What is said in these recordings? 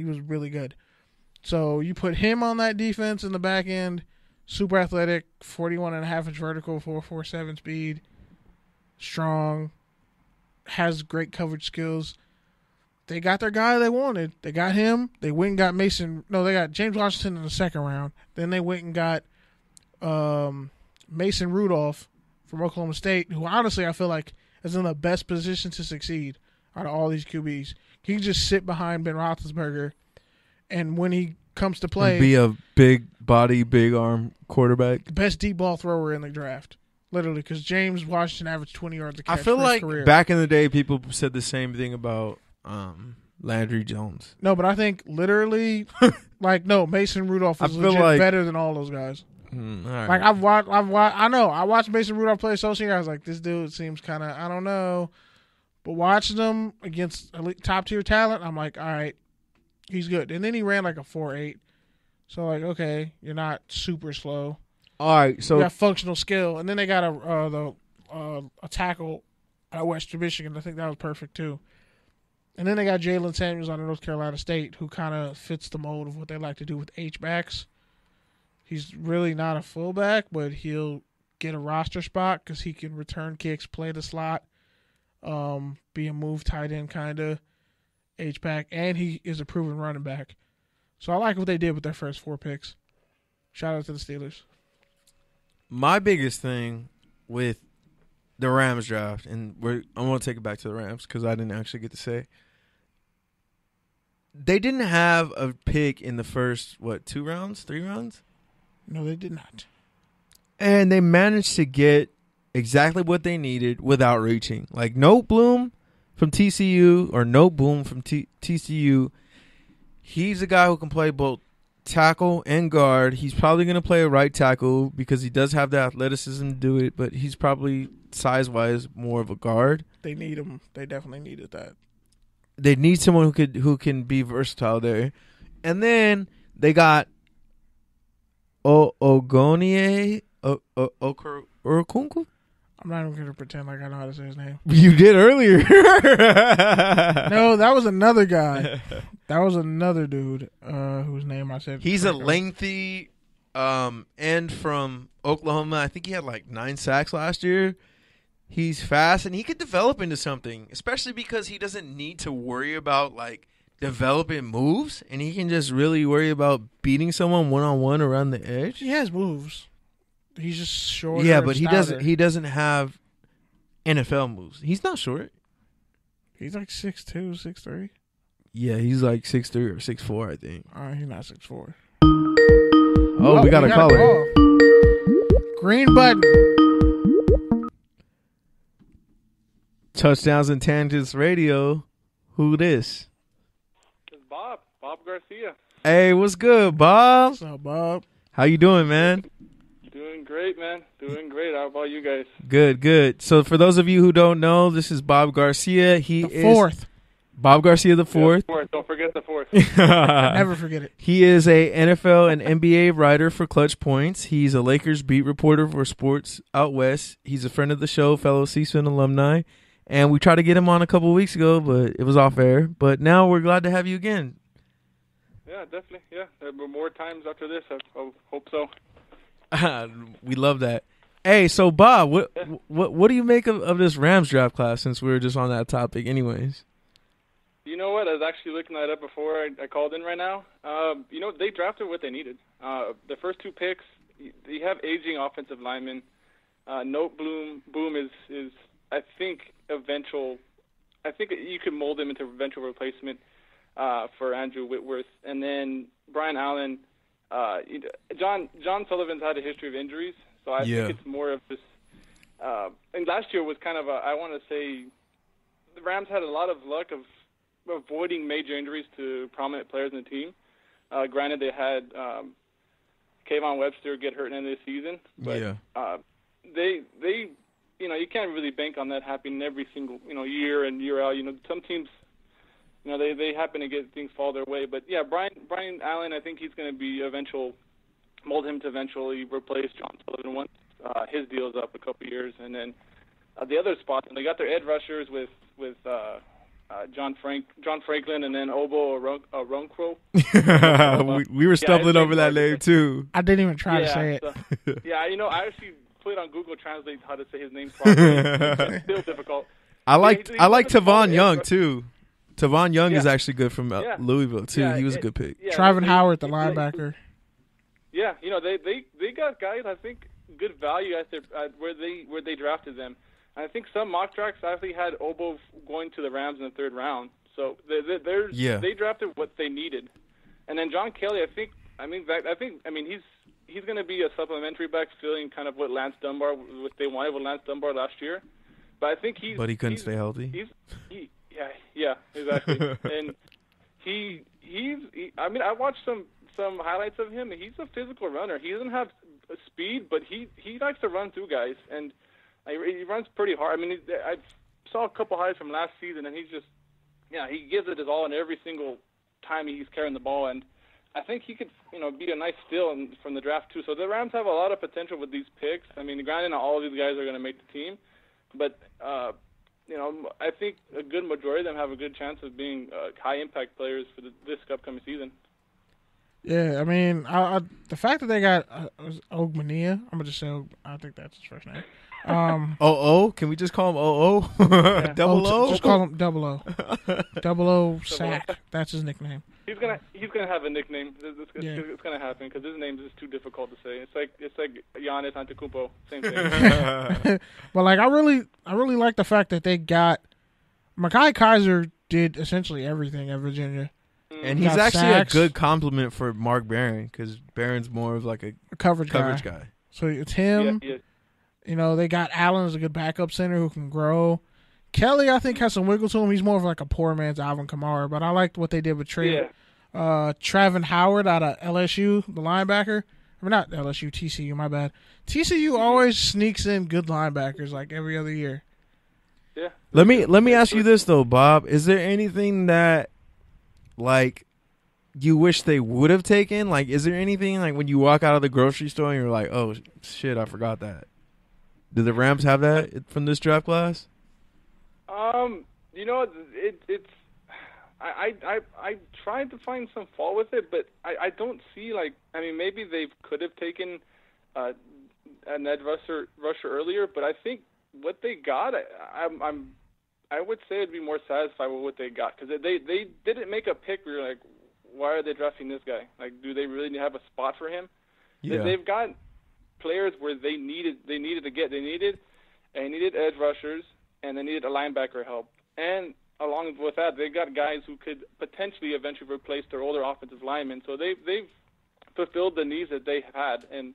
was really good. So you put him on that defense in the back end, super athletic, 41.5-inch vertical, 4.47 speed, strong, has great coverage skills. They got their guy they wanted. They got him. They went and got Mason. No, they got James Washington in the second round. Then they went and got Mason Rudolph from Oklahoma State, who honestly I feel like is in the best position to succeed out of all these QBs. He can just sit behind Ben Roethlisberger, and when he comes to play, and be a big body, big arm quarterback. The best deep ball thrower in the draft. Literally, because James Washington averaged 20 yards a catch. I feel for like his career. back in the day, people said the same thing about Landry Jones. No, but I think literally, Mason Rudolph was legit better than all those guys. Right. Like I watched Mason Rudolph play associate. I was like, this dude seems kind of, I don't know, but watching him against elite top tier talent, I'm like, all right, he's good. And then he ran like a 4.8, so like, okay, you're not super slow. All right, so you got functional skill, and then they got a tackle at Western Michigan. I think that was perfect too. And then they got Jalen Samuels out of North Carolina State, who kind of fits the mold of what they like to do with H-backs. He's really not a fullback, but he'll get a roster spot because he can return kicks, play the slot, be a move tight end kind of H-back, and he is a proven running back. So I like what they did with their first 4 picks. Shout out to the Steelers. My biggest thing with the Rams draft, and I want to take it back to the Rams because I didn't actually get to say. They didn't have a pick in the first, 3 rounds? No, they did not. And they managed to get exactly what they needed without reaching. Like, no Bloom from TCU or no Boom from TCU. He's a guy who can play both tackle and guard. He's probably going to play a right tackle because he does have the athleticism to do it, but he's probably size-wise more of a guard. They need him. They definitely needed that. They need someone who can be versatile there. And then they got Ogonie Okunku. I'm not even going to pretend like I know how to say his name. You did earlier. No, that was another guy. That was another dude whose name I said. He's a lengthy end from Oklahoma. I think he had like 9 sacks last year. He's fast, and he could develop into something, especially because he doesn't need to worry about like developing moves, and he can just really worry about beating someone one-on-one around the edge. He has moves. He's just short. Yeah, but he doesn't have NFL moves. He's not short. He's like 6'2", 6'3". Yeah, he's like 6'3" or 6'4", I think. He's not 6'4". Oh, we got a caller. Green button. Touchdowns and Tangents Radio. Who this? It's Bob Garcia. Hey, what's good, Bob? What's up, Bob? How you doing, man? Doing great, man. Doing great. How about you guys? Good. So for those of you who don't know, this is Bob Garcia. He is fourth. Bob Garcia the fourth. Don't forget the fourth. Never forget it. He is a NFL and NBA writer for Clutch Points. He's a Lakers beat reporter for Sports Out West. He's a friend of the show, fellow C-SPAN alumni. And we tried to get him on a couple of weeks ago, but it was off air. But now we're glad to have you again. Yeah, definitely. Yeah, there will be more times after this. I hope so. We love that. Hey, so Bob, what do you make of this Rams draft class? Since we were just on that topic, anyways. You know what? I was actually looking that up before I called in right now. They drafted what they needed. The first 2 picks, you have aging offensive linemen. No Boom is I think eventual. I think you could mold him into eventual replacement for Andrew Whitworth, and then Brian Allen. John Sullivan's had a history of injuries, so I think it's more of this. And last year was kind of I want to say, the Rams had a lot of luck of avoiding major injuries to prominent players in the team. Granted, they had Kayvon Webster get hurt in the season, but they you can't really bank on that happening every single year in, year out. Some teams. They happen to get things fall their way. But, yeah, Brian Allen, I think he's going to be mold him to eventually replace John Sullivan once his deal's up a couple years. And then the other spots, and they got their edge rushers with John Franklin, and then Obo Oronquo. we were stumbling over that name too. I didn't even try to say it. So, I actually put on Google Translate how to say his name properly. It's still difficult. I like Tavon Young too. Tavon Young is actually good from Louisville too. He was a good pick. Traven Howard, the linebacker. Yeah, they got guys, I think, good value at where they drafted them. And I think some mock drafts actually had Obo going to the Rams in the 3rd round. So they drafted what they needed. And then John Kelly, he's going to be a supplementary back, filling kind of what they wanted with Lance Dunbar last year. But I think But he couldn't stay healthy. Yeah, exactly. And I watched some highlights of him. He's a physical runner. He doesn't have speed, but he likes to run through guys, and he runs pretty hard. I mean, I saw a couple highlights from last season, and he's just, he gives it his all in every single time he's carrying the ball, and I think he could, be a nice steal from the draft too. So the Rams have a lot of potential with these picks. I mean, granted, not all of these guys are going to make the team, but I think a good majority of them have a good chance of being high-impact players for this upcoming season. Yeah, I mean, the fact that they got Ogmania, I'm gonna just say, I think that's his first name. Can we just call him O? Double O? Just call him Double O. Double O Sack. That's his nickname. He's gonna have a nickname. It's gonna happen because his name is just too difficult to say. It's like Giannis Antetokounmpo. Same thing. But I really like the fact that they got Mekhi Kaiser did essentially everything at Virginia. And he's actually sacks. A good compliment for Mark Barron because Barron's more of like a coverage guy. So it's him. Yeah. They got Allen as a good backup center who can grow. Kelly, I think, has some wiggle to him. He's more of like a poor man's Alvin Kamara, but I liked what they did with Traven Howard out of LSU, the linebacker. I mean, not LSU, TCU, my bad. TCU always sneaks in good linebackers like every other year. Yeah. Let me ask you this though, Bob. Is there anything that you wish they would have taken? Is there anything when you walk out of the grocery store and you're like, oh shit, I forgot that? Do the Rams have that from this draft class? It's I tried to find some fault with it, but I don't see maybe they could have taken an edge rusher earlier, but I think what they got, I would say I'd be more satisfied with what they got because they didn't make a pick where you're like, why are they drafting this guy? Do they really have a spot for him? Yeah. They've got players where they needed edge rushers and they needed a linebacker help. And along with that, they've got guys who could potentially eventually replace their older offensive linemen. So they've fulfilled the needs that they had, and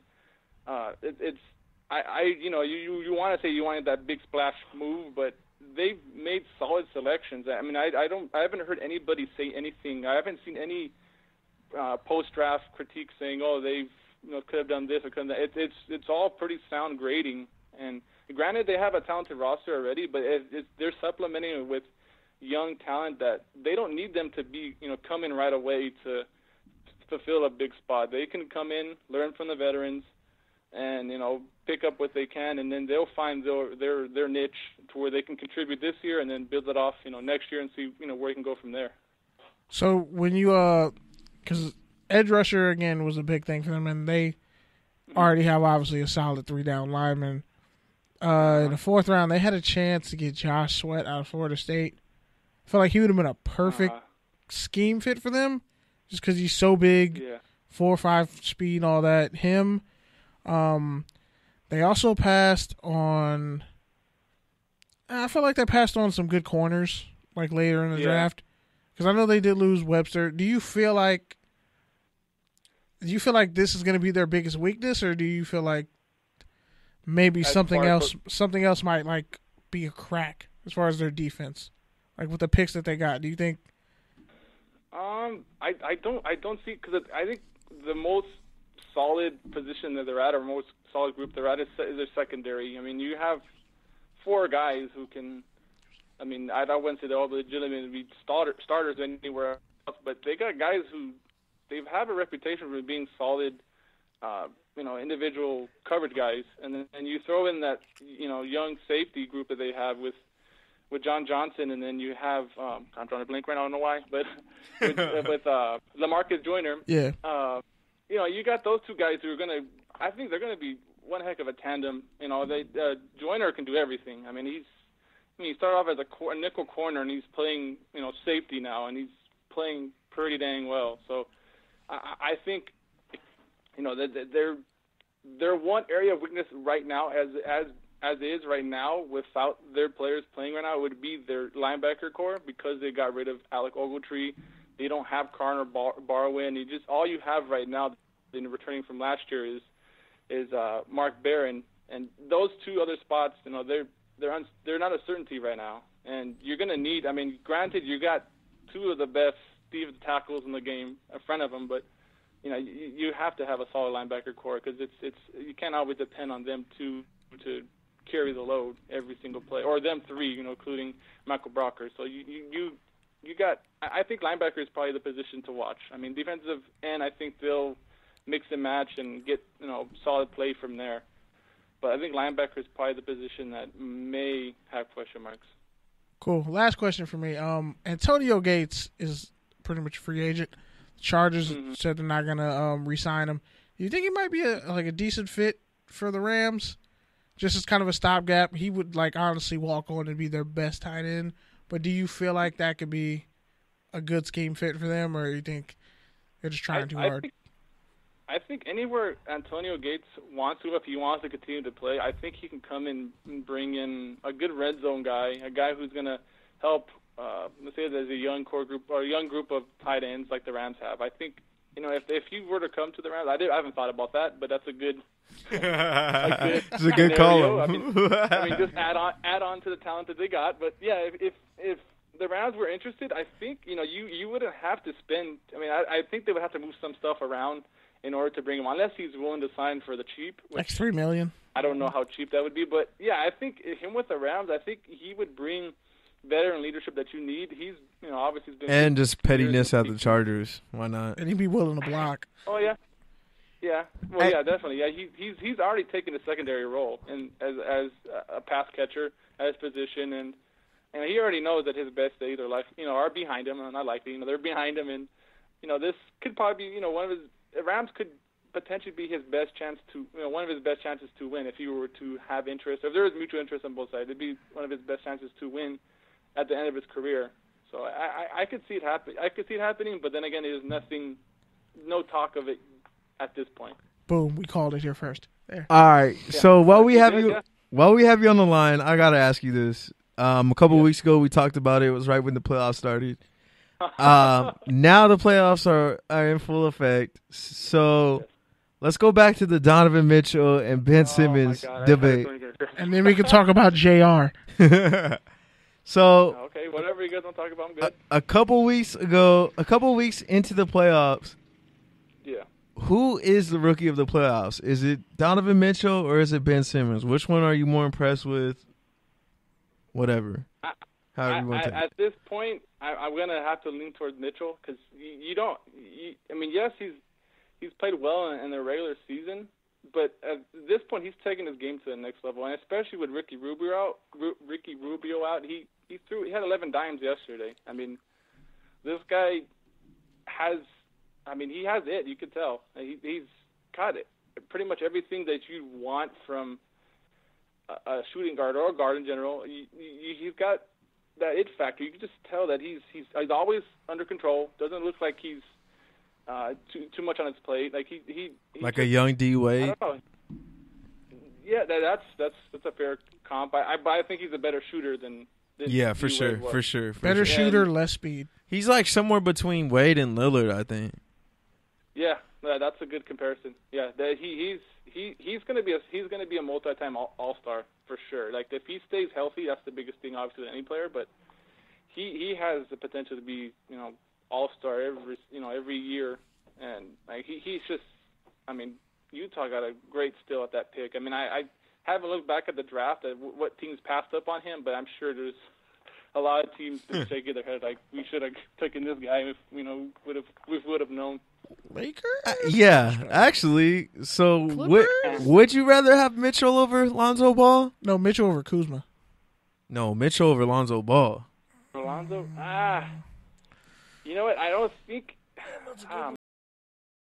you want to say you wanted that big splash move, but they've made solid selections. I mean, I haven't heard anybody say anything. I haven't seen any post-draft critique saying, oh, they've could have done this or could have done that. It's all pretty sound grading. And granted, they have a talented roster already, but they're supplementing it with young talent that they don't need them to be come in right away to fulfill a big spot. They can come in, learn from the veterans, and pick up what they can, and then they'll find their niche to where they can contribute this year, and then build it off next year and see where you can go from there. So when you because edge rusher again was a big thing for them, and they already have obviously a solid 3-down lineman. In the 4th round, they had a chance to get Josh Sweat out of Florida State. I feel like he would have been a perfect scheme fit for them, just because he's so big, 4.5 speed, all that. Him. They also passed on. I feel like they passed on some good corners later in the draft, because I know they did lose Webster. Do you feel like this is going to be their biggest weakness, or do you feel like maybe something else might be a crack as far as their defense, with the picks that they got? Do you think? I don't see, because I think the most solid position that they're at, or most solid group they're at, is their secondary. I mean, you have 4 guys who can. I mean, I wouldn't say they're all legitimately starters anywhere else, but they got guys who they have a reputation for being solid, individual coverage guys, and then you throw in that young safety group that they have with with John Johnson, and then you have I'm drawing a blank right now, I don't know why, but with LaMarcus Joyner. Yeah. You got those two guys who are I think they're gonna be one heck of a tandem. Joyner can do everything. I mean, he started off as a nickel corner, and he's playing, safety now, and he's playing pretty dang well. So I think, they're one area of weakness right now, as is right now, without their players playing right now, would be their linebacker core, because they got rid of Alec Ogletree. They don't have Connor Barwin. All you have right now, in returning from last year, is Mark Barron, and those two other spots, they're not a certainty right now, and you're going to need. I mean, granted, you got two of the best defensive tackles in the game in front of them, but you have to have a solid linebacker core, because it's you can't always depend on them to carry the load every single play, or them three, including Michael Brocker. So you got. I think linebacker is probably the position to watch. I mean, defensive end, I think they'll mix and match and get solid play from there. But I think linebacker is probably the position that may have question marks. Cool. Last question for me. Antonio Gates is pretty much a free agent. The Chargers said they're not going to re-sign him. Do you think he might be a decent fit for the Rams? Just as kind of a stopgap. He would honestly walk on and be their best tight end. But do you feel like that could be a good scheme fit for them, or you think they're just trying too hard? I think anywhere Antonio Gates wants to, if he wants to continue to play, I think he can come in and bring in a good red zone guy, a guy who's going to help, let's say there's a young core group or a young group of tight ends like the Rams have. I think, if he were to come to the Rams, I haven't thought about that, but that's a good it's a good call. I mean, just add on to the talent that they got. But yeah, if the Rams were interested, I think you wouldn't have to spend. I mean, I think they would have to move some stuff around in order to bring him on, unless he's willing to sign for the cheap. Like $3 million. I don't know how cheap that would be, but yeah, I think him with the Rams, I think he would bring veteran leadership that you need. He's obviously been, and just pettiness at the Chargers. Why not? And he'd be willing to block. Oh yeah. Yeah, well, yeah, definitely. Yeah, he's already taken a secondary role as a pass catcher at his position, and he already knows that his best days are behind him, and not likely. They're behind him, and this could probably be one of his Rams could potentially be his best chance to one of his best chances to win if he were to have interest. If there was mutual interest on both sides, it'd be one of his best chances to win at the end of his career. So I could see it happen. I could see it happening, but then again, there's no talk of it at this point. Boom, we called it here first. There. All right. Yeah. So while we have you on the line, I gotta ask you this. A couple weeks ago, we talked about it. It was right when the playoffs started. Now the playoffs are in full effect. So let's go back to the Donovan Mitchell and Ben Simmons debate, and then we can talk about J.R. So okay, whatever you guys want to talk about, I'm good. A couple weeks into the playoffs. Yeah. Who is the rookie of the playoffs? Is it Donovan Mitchell or is it Ben Simmons? Which one are you more impressed with? Whatever. However you want to. At this point, I'm going to have to lean towards Mitchell, because yes, he's played well in the regular season, but at this point, he's taking his game to the next level, and especially with Ricky Rubio out, he had 11 dimes yesterday. I mean, this guy has. He has it. You could tell. He's got it. Pretty much everything that you want from a shooting guard or a guard in general. He's got that it factor. You can just tell that he's always under control. Doesn't look like he's too much on his plate. Like he like a young D Wade. I don't know. Yeah, that's a fair comp. I think he's a better shooter than yeah, for sure. Better shooter, less speed. He's like somewhere between Wade and Lillard, I think. Yeah, that's a good comparison. Yeah, he's going to be a multi-time all-star for sure. Like, if he stays healthy, that's the biggest thing obviously with any player. But he has the potential to be all-star every year, and like he's just. Utah got a great steal at that pick. I haven't looked back at the draft at what teams passed up on him, but I'm sure there's a lot of teams that shaking their head like we should have taken this guy if we would have known. Lakers? Yeah, actually. So would you rather have Mitchell over Lonzo Ball? No, Mitchell over Kuzma. No, Mitchell over Lonzo Ball. Alonzo? You know what? I don't think.